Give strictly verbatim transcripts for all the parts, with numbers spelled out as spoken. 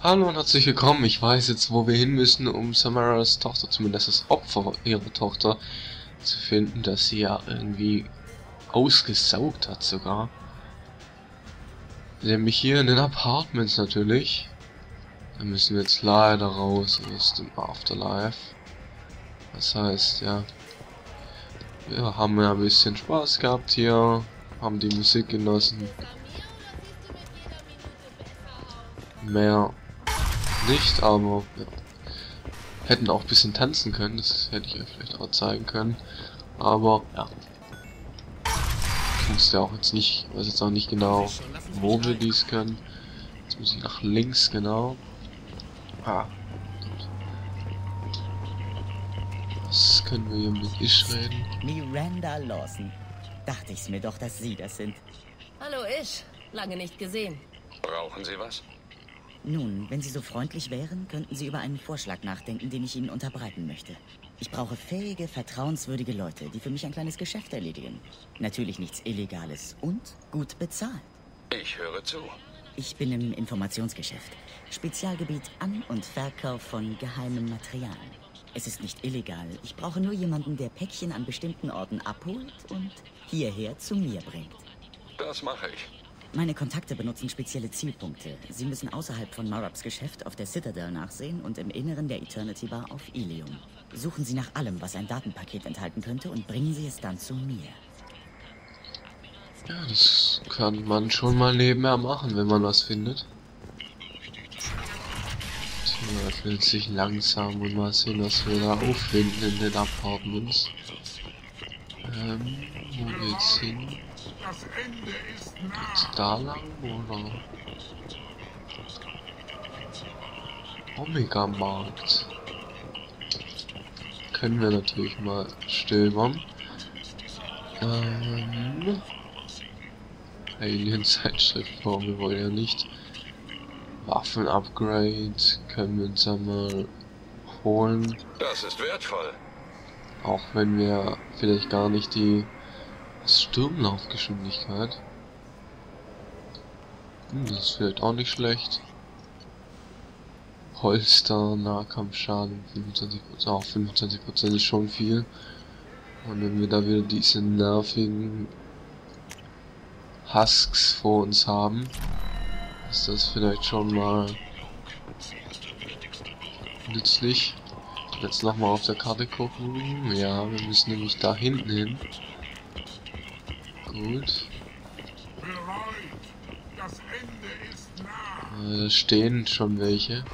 Hallo und herzlich willkommen. Ich weiß jetzt, wo wir hin müssen, um Samaras Tochter, zumindest das Opfer ihrer Tochter, zu finden, dass sie ja irgendwie ausgesaugt hat sogar. Nämlich hier in den Apartments natürlich. Da müssen wir jetzt leider raus aus dem Afterlife. Das heißt, ja, wir haben ja ein bisschen Spaß gehabt hier, haben die Musik genossen. Mehr nicht, aber ja. Hätten auch ein bisschen tanzen können, das hätte ich euch vielleicht auch zeigen können. Aber ja. Ich wusste ja auch jetzt nicht, weiß jetzt auch nicht genau, wo wir dies können. Jetzt muss ich nach links, genau. Ah. Was können wir hier mit Ish reden? Miranda Lawson. Dachte ich's mir doch, dass Sie das sind. Hallo Ish, lange nicht gesehen. Brauchen Sie was? Nun, wenn Sie so freundlich wären, könnten Sie über einen Vorschlag nachdenken, den ich Ihnen unterbreiten möchte. Ich brauche fähige, vertrauenswürdige Leute, die für mich ein kleines Geschäft erledigen. Natürlich nichts Illegales und gut bezahlt. Ich höre zu. Ich bin im Informationsgeschäft. Spezialgebiet An- und Verkauf von geheimem Material. Es ist nicht illegal. Ich brauche nur jemanden, der Päckchen an bestimmten Orten abholt und hierher zu mir bringt. Das mache ich. Meine Kontakte benutzen spezielle Zielpunkte. Sie müssen außerhalb von Marabs Geschäft auf der Citadel nachsehen und im Inneren der Eternity Bar auf Ilium. Suchen Sie nach allem, was ein Datenpaket enthalten könnte, und bringen Sie es dann zu mir. Ja, das kann man schon mal nebenher machen, wenn man was findet. So, öffnet sich langsam und mal sehen, was wir da auffinden in den Apartments. Ähm, wo geht's hin? Geht's da lang oder? Omega Markt. Können wir natürlich mal stöbern. Ähm, Alien Zeitschrift, warum wir wollen ja nicht. Waffen-Upgrade können wir uns einmal holen. Das ist wertvoll. Auch wenn wir vielleicht gar nicht die Sturmlaufgeschwindigkeit. Hm, das ist vielleicht auch nicht schlecht. Holster, Nahkampfschaden, fünfundzwanzig Prozent. Auch fünfundzwanzig Prozent ist schon viel. Und wenn wir da wieder diese nervigen Husks vor uns haben, ist das vielleicht schon mal nützlich. Jetzt nochmal auf der Karte gucken. Ja, wir müssen nämlich da hinten hin. Gut. Äh, da stehen schon welche.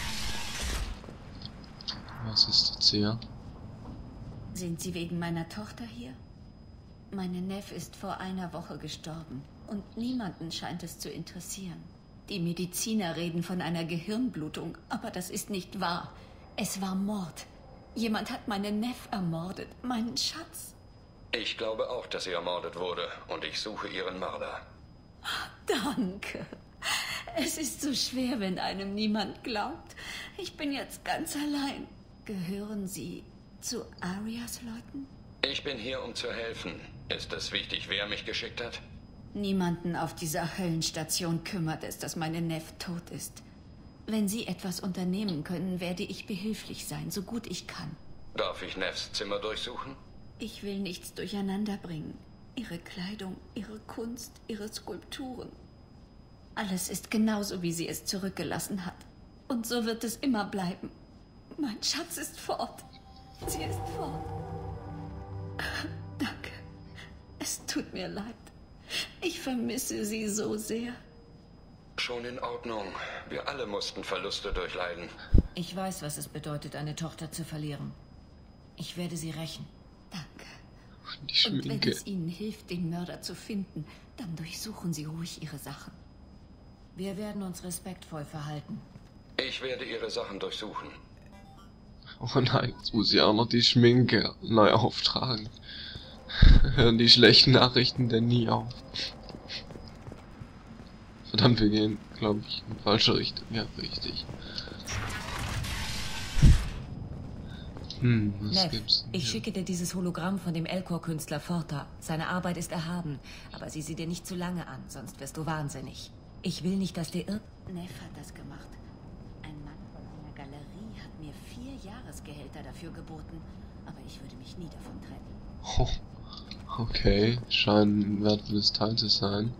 Was ist jetzt hier? Sind Sie wegen meiner Tochter hier? Meine Neff ist vor einer Woche gestorben und niemanden scheint es zu interessieren. Die Mediziner reden von einer Gehirnblutung, aber das ist nicht wahr. Es war Mord. Jemand hat meine Neff ermordet, meinen Schatz. Ich glaube auch, dass sie ermordet wurde und ich suche ihren Mörder. Danke. Es ist so schwer, wenn einem niemand glaubt. Ich bin jetzt ganz allein. Gehören Sie zu Arias Leuten? Ich bin hier, um zu helfen. Ist es wichtig, wer mich geschickt hat? Niemanden auf dieser Höllenstation kümmert es, dass meine Neff tot ist. Wenn Sie etwas unternehmen können, werde ich behilflich sein, so gut ich kann. Darf ich Neffs Zimmer durchsuchen? Ich will nichts durcheinander bringen. Ihre Kleidung, ihre Kunst, ihre Skulpturen. Alles ist genauso, wie sie es zurückgelassen hat. Und so wird es immer bleiben. Mein Schatz ist fort. Sie ist fort. Danke. Es tut mir leid. Ich vermisse sie so sehr. Schon in Ordnung. Wir alle mussten Verluste durchleiden. Ich weiß, was es bedeutet, eine Tochter zu verlieren. Ich werde sie rächen. Danke. Die Und wenn Schminke. es Ihnen hilft, den Mörder zu finden, dann durchsuchen Sie ruhig Ihre Sachen. Wir werden uns respektvoll verhalten. Ich werde ihre Sachen durchsuchen. Oh nein, jetzt muss ich auch noch die Schminke neu auftragen. Hören die schlechten Nachrichten denn nie auf? Verdammt, wir gehen, glaube ich, in falsche Richtung. Ja, richtig. Hm, was Neff, gibt's denn ich hier? schicke dir dieses Hologramm von dem Elcor-Künstler Forta. Seine Arbeit ist erhaben, aber sieh sie dir nicht zu lange an, sonst wirst du wahnsinnig. Ich will nicht, dass dir irg... Neff hat das gemacht. Galerie hat mir vier Jahresgehälter dafür geboten, aber ich würde mich nie davon trennen. Oh, okay, scheint ein wertvolles Teil zu sein.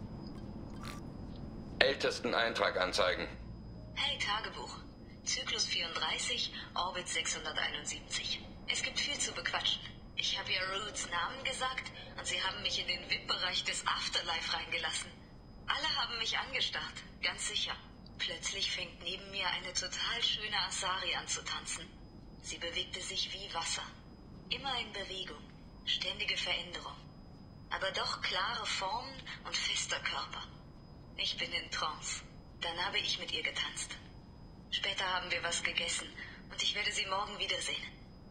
Ältesten Eintrag anzeigen. Hey Tagebuch. Zyklus vierunddreißig, Orbit sechshunderteinundsiebzig. Es gibt viel zu bequatschen. Ich habe ihr Roots Namen gesagt und sie haben mich in den V I P-Bereich des Afterlife reingelassen. Alle haben mich angestarrt, ganz sicher. Plötzlich fängt neben mir eine total schöne Asari an zu tanzen. Sie bewegte sich wie Wasser. Immer in Bewegung, ständige Veränderung. Aber doch klare Formen und fester Körper. Ich bin in Trance. Dann habe ich mit ihr getanzt. Später haben wir was gegessen und ich werde sie morgen wiedersehen.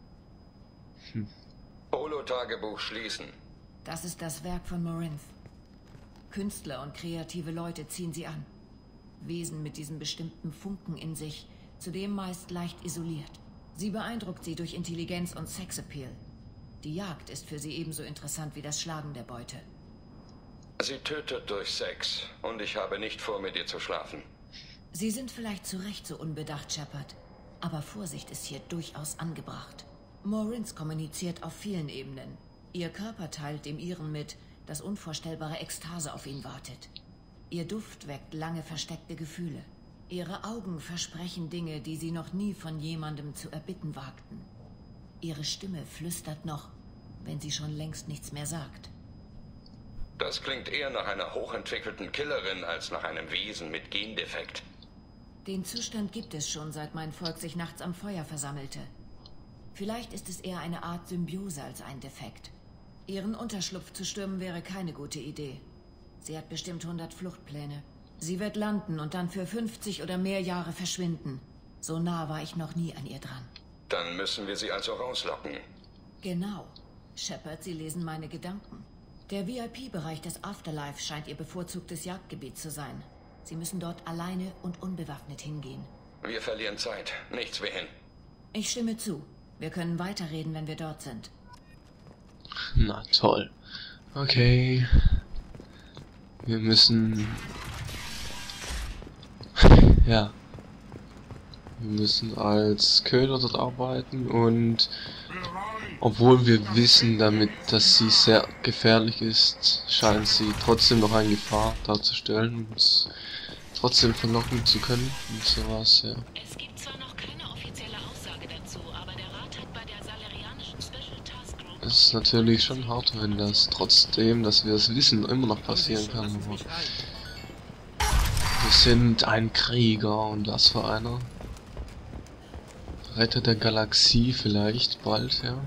Hm. Holo-Tagebuch schließen. Das ist das Werk von Morinth. Künstler und kreative Leute ziehen sie an. Wesen mit diesem bestimmten Funken in sich, zudem meist leicht isoliert. Sie beeindruckt sie durch Intelligenz und Sexappeal. Die Jagd ist für sie ebenso interessant wie das Schlagen der Beute. Sie tötet durch Sex und ich habe nicht vor, mit ihr zu schlafen. Sie sind vielleicht zu Recht so unbedacht, Shepard. Aber Vorsicht ist hier durchaus angebracht. Morinth kommuniziert auf vielen Ebenen. Ihr Körper teilt dem ihren mit, dass unvorstellbare Ekstase auf ihn wartet. Ihr Duft weckt lange versteckte Gefühle. Ihre Augen versprechen Dinge, die sie noch nie von jemandem zu erbitten wagten. Ihre Stimme flüstert noch, wenn sie schon längst nichts mehr sagt. Das klingt eher nach einer hochentwickelten Killerin als nach einem Wesen mit Gendefekt. Den Zustand gibt es schon, seit mein Volk sich nachts am Feuer versammelte. Vielleicht ist es eher eine Art Symbiose als ein Defekt. Ihren Unterschlupf zu stürmen wäre keine gute Idee. Sie hat bestimmt hundert Fluchtpläne. Sie wird landen und dann für fünfzig oder mehr Jahre verschwinden. So nah war ich noch nie an ihr dran. Dann müssen wir sie also rauslocken. Genau. Shepard, Sie lesen meine Gedanken. Der V I P-Bereich des Afterlife scheint Ihr bevorzugtes Jagdgebiet zu sein. Sie müssen dort alleine und unbewaffnet hingehen. Wir verlieren Zeit. Nichts wie hin. Ich stimme zu. Wir können weiterreden, wenn wir dort sind. Na toll. Okay. Wir müssen... Ja. Wir müssen als Köder dort arbeiten und... Obwohl wir wissen damit, dass sie sehr gefährlich ist, scheint sie trotzdem noch eine Gefahr darzustellen und uns trotzdem verlocken zu können und sowas, ja. Es gibt zwar noch keine offizielle Aussage dazu, aber der Rat hat bei der salarianischen Special Task Group... Es ist natürlich schon hart, wenn das trotzdem, dass wir es wissen, immer noch passieren kann. Aber wir sind ein Krieger und was für einer? Retter der Galaxie vielleicht bald, ja.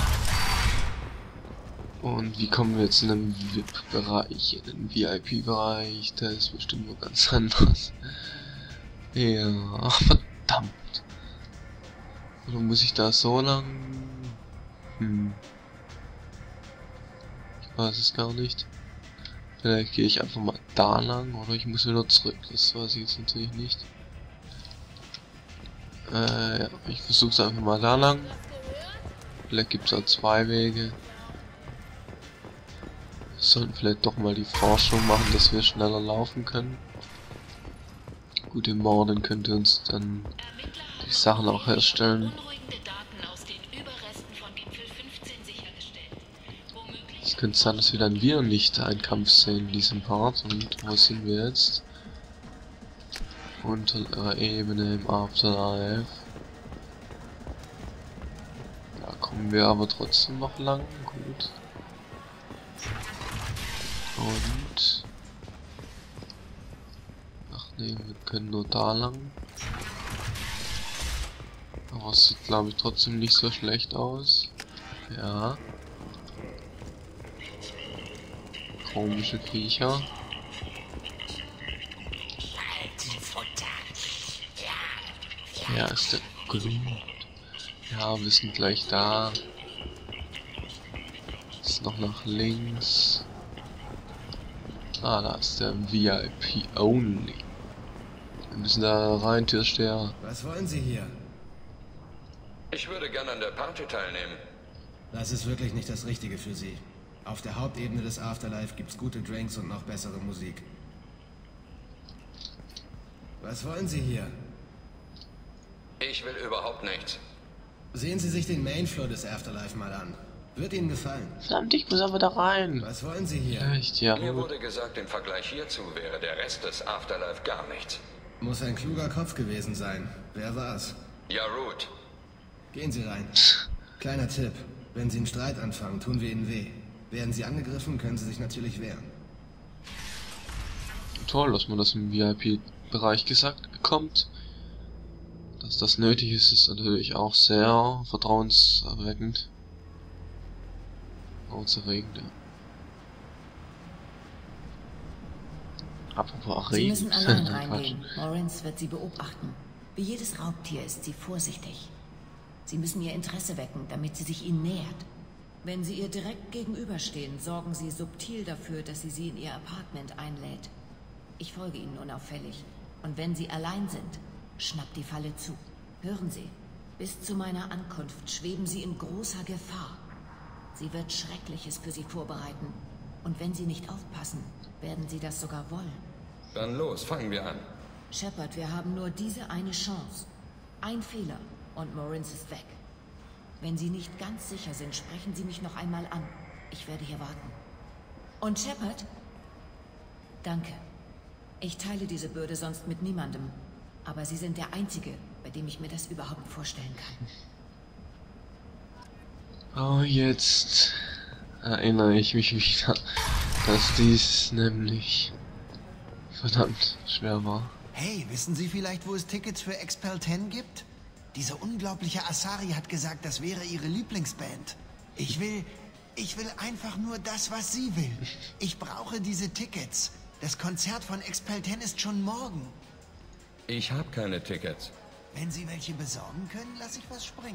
Und wie kommen wir jetzt in den V I P-Bereich, in den V I P-Bereich? Der ist bestimmt nur ganz anders. Ja, ach, verdammt. Oder muss ich da so lang? Hm. Ich weiß es gar nicht. Vielleicht gehe ich einfach mal da lang oder ich muss wieder zurück. Das weiß ich jetzt natürlich nicht. Äh, ja, ich versuche es einfach mal da lang. Vielleicht gibt es auch zwei Wege. Wir sollten vielleicht doch mal die Forschung machen, dass wir schneller laufen können. Gut, im Morden könnte uns dann die Sachen auch herstellen. Es könnte sein, dass wir dann wieder nicht einen Kampf sehen in diesem Part. Und wo sind wir jetzt? Unter Ebene im Afterlife. Da kommen wir aber trotzdem noch lang. Gut. Und... Ach nee, wir können nur da lang. Aber es sieht, glaube ich, trotzdem nicht so schlecht aus. Ja. Komische Viecher. Ja, ist der Grund. Ja, wir sind gleich da. Ist noch nach links. Ah, da ist der V I P Only. Wir müssen da rein, Türsteher. Was wollen Sie hier? Ich würde gerne an der Party teilnehmen. Das ist wirklich nicht das Richtige für Sie. Auf der Hauptebene des Afterlife gibt's gute Drinks und noch bessere Musik. Was wollen Sie hier? Ich will überhaupt nichts. Sehen Sie sich den Mainfloor des Afterlife mal an. Wird Ihnen gefallen. Verdammt, ich muss aber da rein. Was wollen Sie hier? Echt, ja. Mir wurde gesagt, im Vergleich hierzu wäre der Rest des Afterlife gar nichts. Muss ein kluger Kopf gewesen sein. Wer war's? Ja, Root. Gehen Sie rein. Kleiner Tipp. Wenn Sie einen Streit anfangen, tun wir Ihnen weh. Werden Sie angegriffen, können Sie sich natürlich wehren. Toll, dass man das im V I P-Bereich gesagt bekommt. Dass das nötig ist, ist natürlich auch sehr vertrauenserweckend. Vertrauenserregend, ja. Apropos Sie erregend. müssen allein reingehen. Morinz wird Sie beobachten. Wie jedes Raubtier ist sie vorsichtig. Sie müssen ihr Interesse wecken, damit sie sich ihnen nähert. Wenn Sie ihr direkt gegenüberstehen, sorgen Sie subtil dafür, dass sie sie in ihr Apartment einlädt. Ich folge Ihnen unauffällig. Und wenn Sie allein sind, schnappt die Falle zu. Hören Sie, bis zu meiner Ankunft schweben Sie in großer Gefahr. Sie wird Schreckliches für Sie vorbereiten. Und wenn Sie nicht aufpassen, werden Sie das sogar wollen. Dann los, fangen wir an. Shepard, wir haben nur diese eine Chance. Ein Fehler und Morinz ist weg. Wenn Sie nicht ganz sicher sind, sprechen Sie mich noch einmal an. Ich werde hier warten. Und Shepard? Danke. Ich teile diese Bürde sonst mit niemandem. Aber Sie sind der Einzige, bei dem ich mir das überhaupt vorstellen kann. Oh, jetzt erinnere ich mich wieder, dass dies nämlich verdammt schwer war. Hey, wissen Sie vielleicht, wo es Tickets für Expel zehn gibt? Diese unglaubliche Asari hat gesagt, das wäre ihre Lieblingsband. Ich will... Ich will einfach nur das, was sie will. Ich brauche diese Tickets. Das Konzert von Expel zehn ist schon morgen. Ich habe keine Tickets. Wenn Sie welche besorgen können, lasse ich was springen.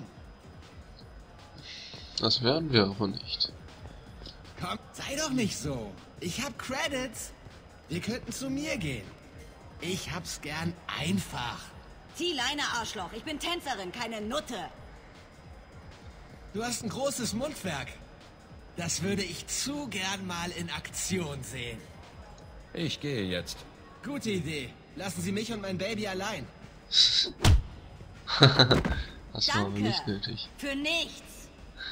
Das werden wir aber nicht. Komm, sei doch nicht so. Ich hab Credits. Wir könnten zu mir gehen. Ich hab's gern einfach. Zieh Leine, Arschloch. Ich bin Tänzerin, keine Nutte. Du hast ein großes Mundwerk. Das würde ich zu gern mal in Aktion sehen. Ich gehe jetzt. Gute Idee. Lassen Sie mich und mein Baby allein. Das war aber nicht nötig. Für nichts.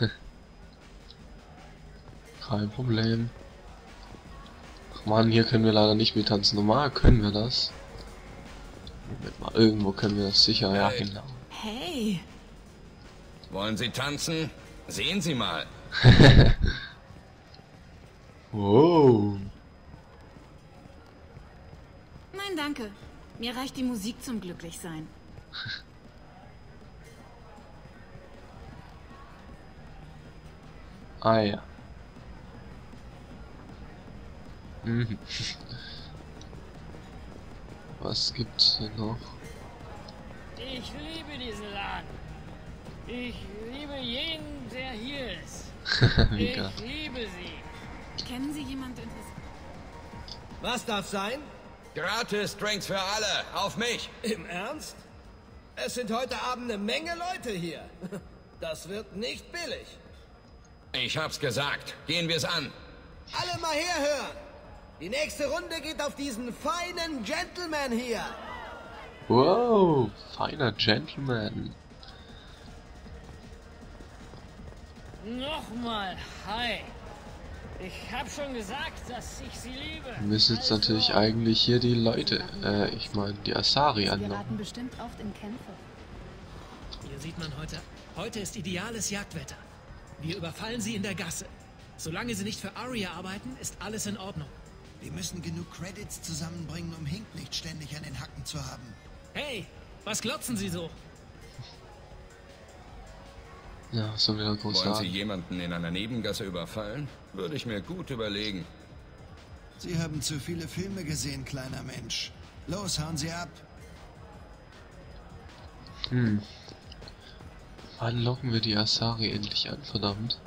Kein Problem. Ach man, hier können wir leider nicht mehr tanzen. Normal können wir das. Moment mal, irgendwo können wir das sicher. Ja, Hey. genau. Hey. Wollen Sie tanzen? Sehen Sie mal. Wow. Nein, danke. Mir reicht die Musik zum Glücklichsein. Ah ja. Mhm. Was gibt's denn noch? Ich liebe diesen Laden. Ich liebe jeden, der hier ist. Wie Ich geil. liebe sie. Kennen Sie jemanden interessiert? Was darf sein? Gratis Drinks für alle. Auf mich. Im Ernst? Es sind heute Abend eine Menge Leute hier. Das wird nicht billig. Ich hab's gesagt. Gehen wir's an. Alle mal herhören. Die nächste Runde geht auf diesen feinen Gentleman hier. Wow, feiner Gentleman. Nochmal, hi. Ich hab schon gesagt, dass ich sie liebe. Wir müssen jetzt natürlich eigentlich hier die Leute, äh, ich meine die Asari Sie anlocken. geraten bestimmt oft in Kämpfe. Hier sieht man heute, heute ist ideales Jagdwetter. Wir überfallen sie in der Gasse. Solange sie nicht für Aria arbeiten, ist alles in Ordnung. Wir müssen genug Credits zusammenbringen, um Hink nicht ständig an den Hacken zu haben. Hey, was glotzen Sie so? Ja, was sollen wir da groß Wollen Sie sagen? jemanden in einer Nebengasse überfallen? Würde ich mir gut überlegen. Sie haben zu viele Filme gesehen, kleiner Mensch. Los, hauen Sie ab. Hm. Wann locken wir die Asari endlich an, verdammt?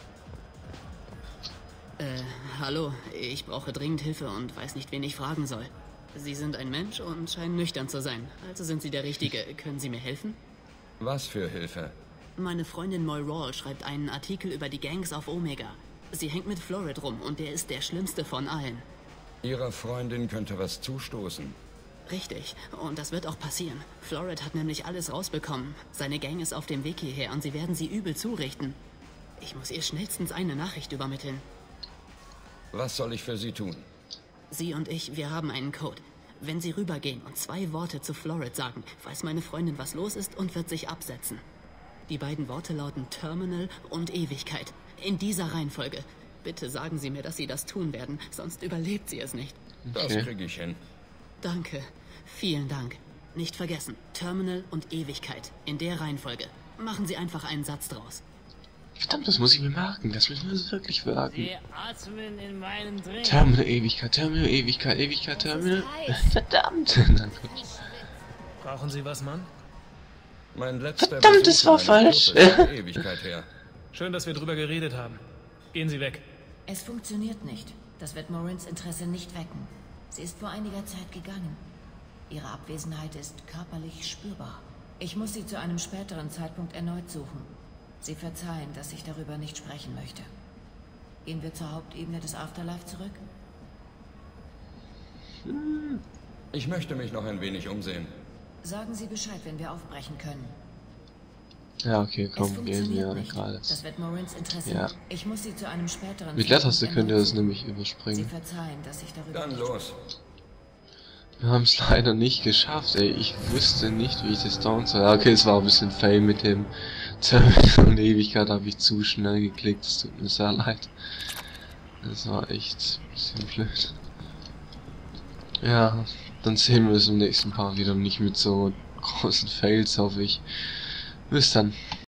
Äh, hallo, ich brauche dringend Hilfe und weiß nicht, wen ich fragen soll. Sie sind ein Mensch und scheinen nüchtern zu sein. Also sind Sie der Richtige. Können Sie mir helfen? Was für Hilfe? Meine Freundin Moirol schreibt einen Artikel über die Gangs auf Omega. Sie hängt mit Florid rum und der ist der schlimmste von allen. Ihrer Freundin könnte was zustoßen. Richtig. Und das wird auch passieren. Florid hat nämlich alles rausbekommen. Seine Gang ist auf dem Weg hierher und sie werden sie übel zurichten. Ich muss ihr schnellstens eine Nachricht übermitteln. Was soll ich für Sie tun? Sie und ich, wir haben einen Code. Wenn Sie rübergehen und zwei Worte zu Florid sagen, weiß meine Freundin, was los ist und wird sich absetzen. Die beiden Worte lauten Terminal und Ewigkeit. In dieser Reihenfolge. Bitte sagen Sie mir, dass Sie das tun werden, sonst überlebt sie es nicht. Das Okay. kriege ich hin. Danke. Vielen Dank. Nicht vergessen, Terminal und Ewigkeit. In der Reihenfolge. Machen Sie einfach einen Satz draus. Verdammt, das muss ich mir merken. Das müssen wir wirklich merken. Sie atmen in meinen Drink. Terminal, Ewigkeit, Terminal, Ewigkeit, Ewigkeit, Terminal. Verdammt. Danke. Brauchen Sie was, Mann? Mein letzter Verdammt, Besuch das war in einer falsch. Gruppe ist eine Ewigkeit her. Schön, dass wir drüber geredet haben. Gehen Sie weg. Es funktioniert nicht. Das wird Morins Interesse nicht wecken. Sie ist vor einiger Zeit gegangen. Ihre Abwesenheit ist körperlich spürbar. Ich muss sie zu einem späteren Zeitpunkt erneut suchen. Sie verzeihen, dass ich darüber nicht sprechen möchte. Gehen wir zur Hauptebene des Afterlife zurück? Ich möchte mich noch ein wenig umsehen. Sagen Sie Bescheid, wenn wir aufbrechen können. Ja, okay, Es komm, gehen funktioniert wir nicht. gerade. Das wird Morins Interesse. Ja. Ich muss sie zu einem späteren Mit Leertaste Zeitpunkt könnt ihr das erneut nämlich suchen. Sie überspringen. verzeihen, dass ich darüber Dann nicht los. Wir haben es leider nicht geschafft, ey. Ich wüsste nicht, wie ich das down soll. Ja, okay, es war ein bisschen fail mit dem Terminal und Ewigkeit, habe ich zu schnell geklickt. Es tut mir sehr leid. Das war echt ein bisschen blöd. Ja, dann sehen wir es im nächsten Part wieder, nicht mit so großen Fails, hoffe ich. Bis dann.